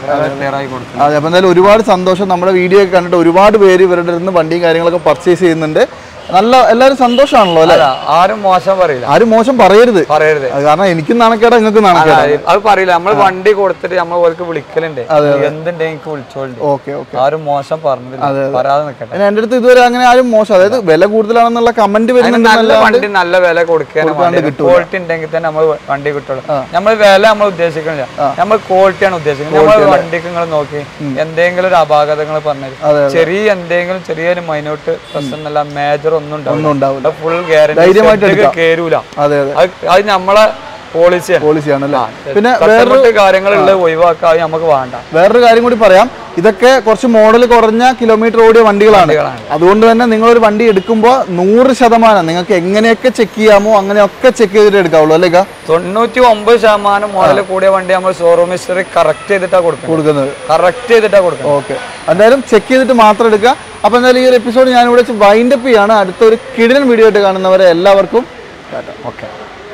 അപ്പൊ എന്തായാലും ഒരുപാട് സന്തോഷം. നമ്മുടെ വീഡിയോ ഒക്കെ കണ്ടിട്ട് ഒരുപാട് പേര് ഇവരുടെ അടുത്ത് വണ്ടിയും കാര്യങ്ങളൊക്കെ പർച്ചേസ് ചെയ്യുന്നുണ്ട്. നല്ല എല്ലാവരും സന്തോഷമാണല്ലോ അല്ലെ? ആരും മോശം പറയില്ല. ആരും മോശം പറയരുത്. കാരണം എനിക്കും നാണക്കേടാ, നിങ്ങൾക്ക് നാണക്കേടാ. അത് പറയില്ല. നമ്മൾ വണ്ടി കൊടുത്തിട്ട് നമ്മൾ ഓർക്ക് വിളിക്കലുണ്ട്. എന്തുണ്ടെങ്കിൽ വിളിച്ചോളൂ. ഓക്കെ. ആരും മോശം പറഞ്ഞില്ല. പറയാതെ നിൽക്കട്ടെ. എന്റെ അടുത്ത് ഇതുവരെ അങ്ങനെ ആരും മോശം, അതായത് വില കൂടുതലാണെന്നുള്ള കമന്റ് വരുന്നുണ്ട്. നല്ല വണ്ടി നല്ല വില കൊടുക്കാൻ ക്വാളിറ്റി ഉണ്ടെങ്കിൽ തന്നെ നമ്മൾ വണ്ടി കിട്ടുള്ളൂ. നമ്മൾ വില നമ്മൾ ഉദ്ദേശിക്കുന്നില്ല, നമ്മൾ ക്വാളിറ്റിയാണ് ഉദ്ദേശിക്കുന്നത്. നമ്മൾ വണ്ടിക്ക് നിങ്ങൾ നോക്കി എന്തെങ്കിലും ഒരു അപാകതങ്ങൾ പറഞ്ഞു, ചെറിയൊരു മൈന്യൂട്ട് പ്രശ്നം മേജർ ഒന്നും ഉണ്ടാവില്ല. ഫുൾ ഗ്യാരണ്ടി കേരൂല. അത് നമ്മളെ പോളിസിയാണ്. പിന്നെ വേറൊരു കാര്യങ്ങളുള്ള ഒഴിവാക്കാൻ നമുക്ക് വേണ്ട. വേറൊരു കാര്യം കൂടി പറയാം, ഇതൊക്കെ കുറച്ച് മോഡൽ കുറഞ്ഞ കിലോമീറ്റർ ഓടിയ വണ്ടികളാണ്. അതുകൊണ്ട് തന്നെ നിങ്ങളൊരു വണ്ടി എടുക്കുമ്പോൾ 100% നിങ്ങൾക്ക് എങ്ങനെയൊക്കെ ചെക്ക് ചെയ്യാമോ അങ്ങനെയൊക്കെ ചെക്ക് ചെയ്തിട്ട് എടുക്കാവുള്ളൂ അല്ലേ? 99% മോഡൽ കൂടിയ വണ്ടി നമ്മൾ ഷോറൂം ഹിസ്റ്ററി കറക്റ്റ് ചെയ്തിട്ടാണ് കൊടുക്കുന്നത്. ഓക്കെ. എന്തായാലും ചെക്ക് ചെയ്തിട്ട് മാത്രം എടുക്കുക. അപ്പൊ എന്തായാലും ഈ ഒരു എപ്പിസോഡ് ഞാനിവിടെ വൈൻഡപ്പ് ചെയ്യാണ്. അടുത്തൊരു കിടിലൻ വീഡിയോ ആയിട്ട് കാണുന്നവരെ എല്ലാവർക്കും ഓക്കെ.